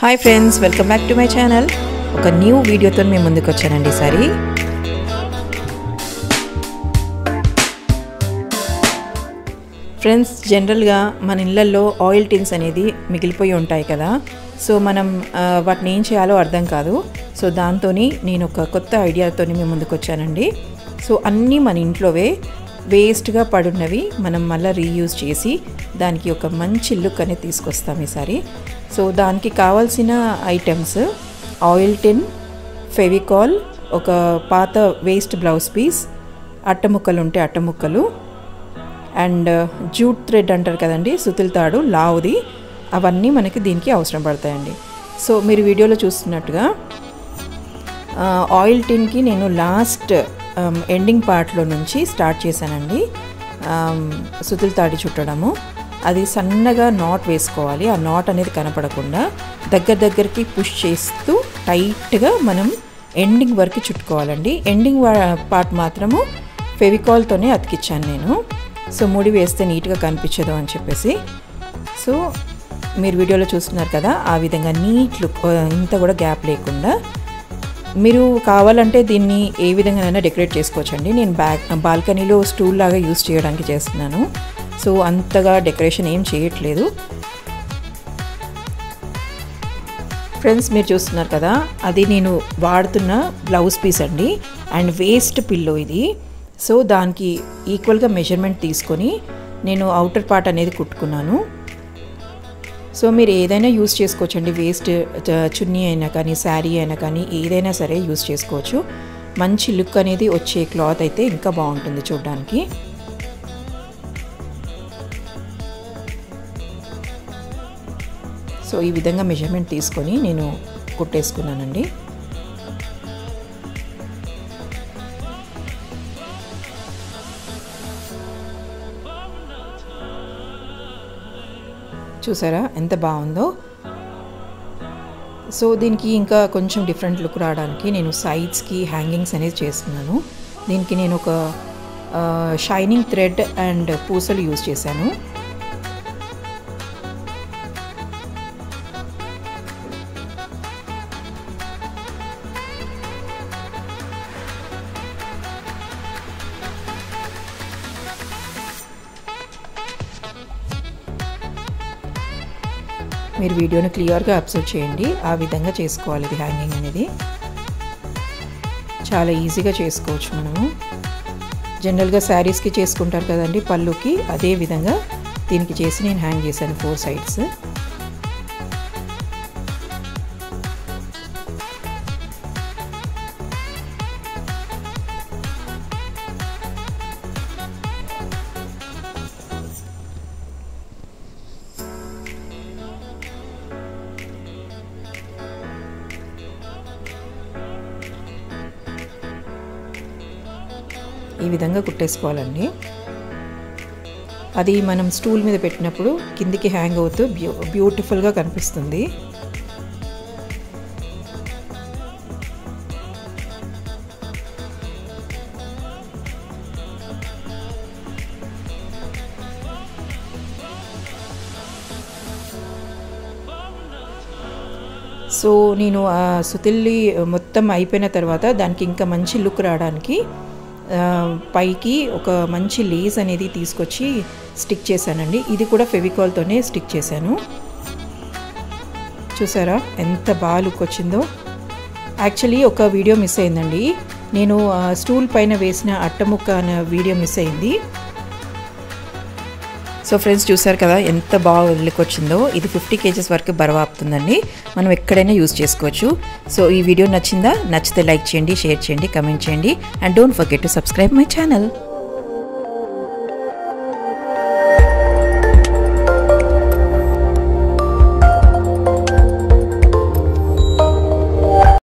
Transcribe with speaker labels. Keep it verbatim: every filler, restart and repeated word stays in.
Speaker 1: Hi friends, welcome back to my channel. ఒక new వీడియోతో మేము ముందుకు వచ్చానండి ఈసారి। ఫ్రెండ్స్, జనరల్గా మన ఇళ్ళల్లో ఆయిల్ టిన్స్ అనేది మిగిలిపోయి ఉంటాయి కదా। సో మనం వాటిని ఏం చేయాలో అర్థం కాదు। సో దాంతోని నేను ఒక కొత్త ఐడియాతో మేము ముందుకు వచ్చానండి। సో అన్నీ మన ఇంట్లోవే వేస్ట్గా పడున్నవి మనం మళ్ళీ రీయూజ్ చేసి దానికి ఒక మంచి లుక్ అనేది తీసుకొస్తాం ఈసారి। సో దానికి కావాల్సిన ఐటమ్స్ ఆయిల్ టిన్, ఫెవికాల్, ఒక పాత వేస్ట్ బ్లౌజ్ పీస్, అట్టముక్కలు ఉంటే అట్టముక్కలు, అండ్ జూట్ థ్రెడ్ అంటారు కదండి, సుతిల్ తాడు లావుది, అవన్నీ మనకి దీనికి అవసరం పడతాయండి। సో మీరు వీడియోలో చూస్తున్నట్టుగా ఆయిల్ టిన్కి నేను లాస్ట్ ఎండింగ్ పార్ట్లో నుంచి స్టార్ట్ చేశానండి సుతిల్ తాడి చుట్టడము। అది సన్నగా నాట్ వేసుకోవాలి, ఆ నాట్ అనేది కనపడకుండా దగ్గర దగ్గరికి పుష్ చేస్తూ టైట్గా మనం ఎండింగ్ వరకు చుట్టుకోవాలండి। ఎండింగ్ పార్ట్ మాత్రము ఫెవికాల్తోనే అతికిచ్చాను నేను। సో ముడి వేస్తే నీట్గా కనిపించదు అని చెప్పేసి। సో మీరు వీడియోలో చూస్తున్నారు కదా, ఆ విధంగా నీట్ లుక్, ఇంత కూడా గ్యాప్ లేకుండా మీరు కావాలంటే దీన్ని ఏ విధంగానైనా డెకరేట్ చేసుకోవచ్చండి। నేను బ్యాక్ బాల్కనీలో స్టూల్ లాగా యూస్ చేయడానికి చేస్తున్నాను। సో అంతగా డెకరేషన్ ఏం చేయట్లేదు ఫ్రెండ్స్। మీరు చూస్తున్నారు కదా, అది నేను వాడుతున్న బ్లౌజ్ పీస్ అండి, అండ్ వేస్ట్ పిల్లో ఇది। సో దానికి ఈక్వల్గా మెజర్మెంట్ తీసుకొని నేను అవుటర్ పార్ట్ అనేది కుట్టుకున్నాను। సో మీరు ఏదైనా యూస్ చేసుకోవచ్చండి, వేస్ట్ చున్నీ అయినా కానీ శారీ అయినా కానీ ఏదైనా సరే యూస్ చేసుకోవచ్చు। మంచి లుక్ అనేది వచ్చే క్లాత్ అయితే ఇంకా బాగుంటుంది చూడడానికి। సో ఈ విధంగా మెజర్మెంట్ తీసుకొని నేను కుట్టేసుకున్నానండి। చూసారా ఎంత బాగుందో। సో దీనికి ఇంకా కొంచెం డిఫరెంట్ లుక్ రావడానికి నేను సైడ్స్కి హ్యాంగింగ్స్ అనేది చేస్తున్నాను। దీనికి నేను ఒక షైనింగ్ థ్రెడ్ అండ్ పూసలు యూజ్ చేశాను। మీరు వీడియోని క్లియర్గా అబ్జర్వ్ చేయండి, ఆ విధంగా చేసుకోవాలి ఇది హ్యాంగింగ్ అనేది। చాలా ఈజీగా చేసుకోవచ్చు మనము, జనరల్గా శారీస్కి చేసుకుంటారు కదండి పళ్ళుకి, అదే విధంగా దీనికి చేసి నేను హ్యాంగ్ చేశాను ఫోర్ సైడ్స్। ఈ విధంగా కుట్టేసుకోవాలండి। అది మనం స్టూల్ మీద పెట్టినప్పుడు కిందికి హ్యాంగ్ అవుతూ బ్యూ బ్యూటిఫుల్గా కనిపిస్తుంది। సో నేను ఆ సుతిల్లి మొత్తం అయిపోయిన తర్వాత దానికి ఇంకా మంచి లుక్ రావడానికి పైకి ఒక మంచి లేస్ అనేది తీసుకొచ్చి స్టిక్ చేశానండి। ఇది కూడా ఫెవికాల్తోనే స్టిక్ చేశాను। చూసారా ఎంత బాగా లుక్ వచ్చిందో। యాక్చువల్లీ ఒక వీడియో మిస్ అయిందండి, నేను స్టూల్ పైన వేసిన అట్టముక్క అనే వీడియో మిస్ అయింది। సో ఫ్రెండ్స్ చూసారు కదా ఎంత బాగా లుక్ వచ్చిందో। ఇది ఫిఫ్టీ కేజెస్ వరకు బరువు ఆపుతుందండి, మనం ఎక్కడైనా యూజ్ చేసుకోవచ్చు। సో ఈ వీడియో నచ్చిందా? నచ్చితే లైక్ చేయండి, షేర్ చేయండి, కమెంట్ చేయండి, and don't forget to subscribe my channel.